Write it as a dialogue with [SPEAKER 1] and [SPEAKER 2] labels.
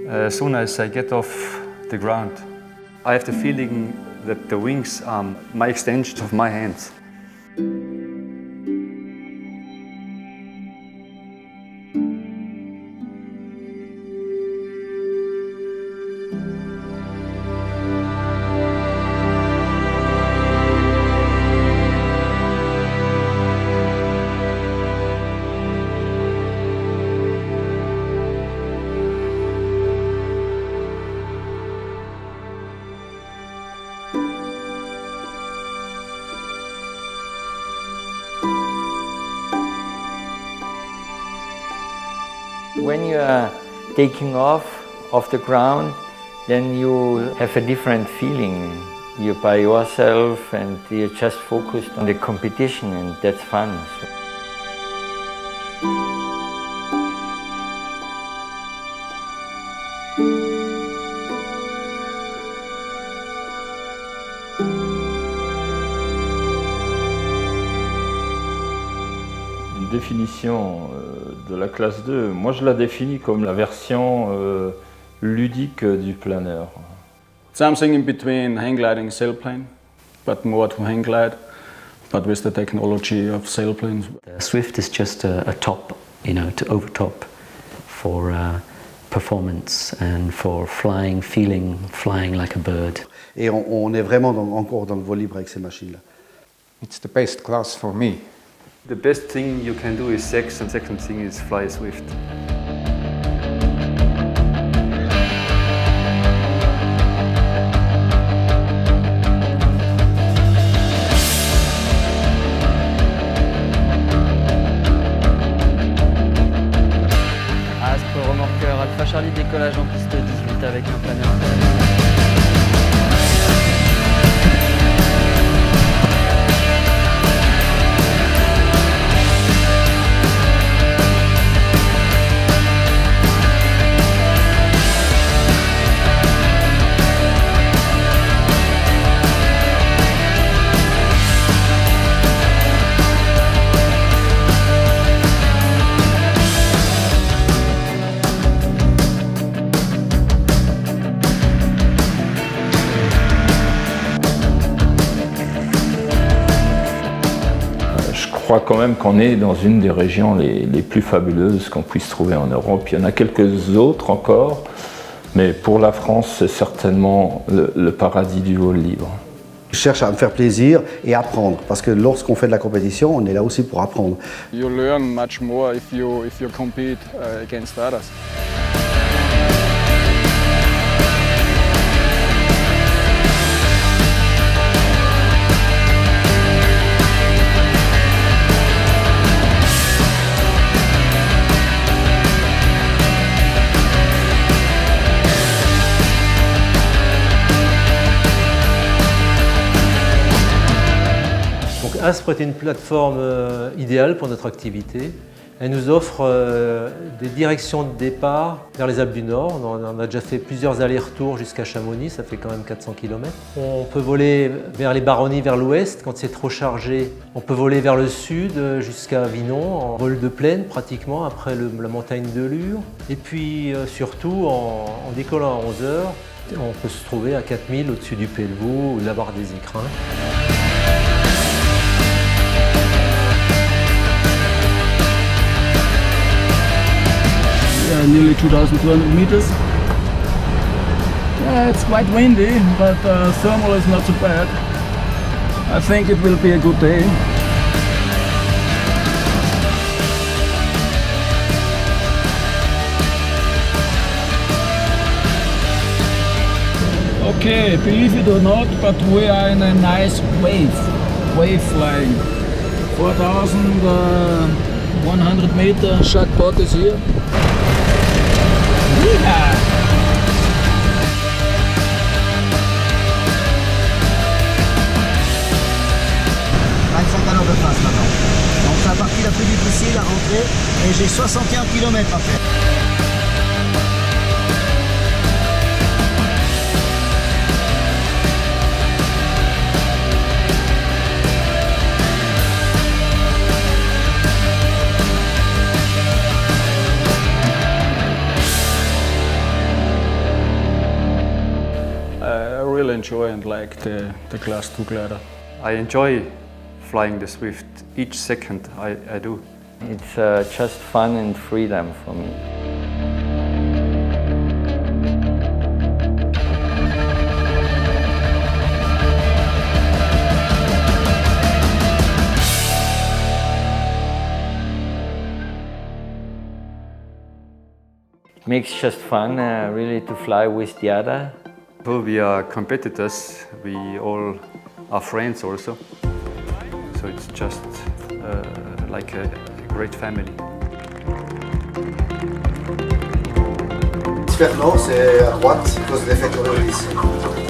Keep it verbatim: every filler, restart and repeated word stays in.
[SPEAKER 1] As soon as I get off the ground, I have the feeling that the wings are my extension of my hands.
[SPEAKER 2] When you are taking off off the ground, then you have a different feeling. You're by yourself and you're just focused on the competition, and that's fun.
[SPEAKER 3] Une définition de la classe deux, moi je la définis comme la version euh, ludique du planeur.
[SPEAKER 4] Something in between hang gliding and sailplane, but more to hang glide, but with the technology of sailplanes.
[SPEAKER 5] Uh, Swift is just a, a top, you know, to overtop for uh, performance and for flying, feeling, flying like a bird.
[SPEAKER 6] Et on, on est vraiment dans, encore dans le vol libre avec ces machines-là.
[SPEAKER 7] It's the best class for me.
[SPEAKER 1] The best thing you can do is sex, and second thing is fly Swift.
[SPEAKER 8] Aspres remorqueur Alpha Charlie, décollage en piste dix-huit avec un planeur.
[SPEAKER 3] Je crois quand même qu'on est dans une des régions les, les plus fabuleuses qu'on puisse trouver en Europe. Il y en a quelques autres encore, mais pour la France, c'est certainement le, le paradis du vol libre.
[SPEAKER 6] Je cherche à me faire plaisir et apprendre, parce que lorsqu'on fait de la compétition, on est là aussi pour apprendre.
[SPEAKER 4] You learn much more if you, if you compete uh, against others.
[SPEAKER 9] Aspres est une plateforme euh, idéale pour notre activité. Elle nous offre euh, des directions de départ vers les Alpes du Nord. On a, on a déjà fait plusieurs allers-retours jusqu'à Chamonix, ça fait quand même quatre cents kilomètres. On peut voler vers les Baronnies, vers l'ouest, quand c'est trop chargé. On peut voler vers le sud jusqu'à Avignon, en vol de plaine pratiquement, après le, la montagne de Lure. Et puis euh, surtout, en, en décollant à onze heures, on peut se trouver à quatre mille au-dessus du Pelvoux ou de la barre des Écrins.
[SPEAKER 10] Uh, nearly two thousand two hundred meters. Yeah, it's quite windy, but uh, thermal is not so bad. I think it will be a good day. Okay, believe it or not, but we are in a nice wave, wave flying. four thousand one hundred meter, shotpot is here. Yeah.
[SPEAKER 11] vingt-cinq à l'heure de face maintenant. Donc c'est la partie la plus difficile à rentrer et j'ai soixante et un kilomètres à faire.
[SPEAKER 4] really enjoy and like the, the Class two glider.
[SPEAKER 1] I enjoy flying the Swift each second I, I do.
[SPEAKER 2] It's uh, just fun and freedom for me. It makes just fun uh, really to fly with the other.
[SPEAKER 1] Well, we are competitors, we all are friends also, so it's just uh, like a, a great family.
[SPEAKER 6] L'hémisphère nord, c'est à droite, à cause de l'effet Coriolis.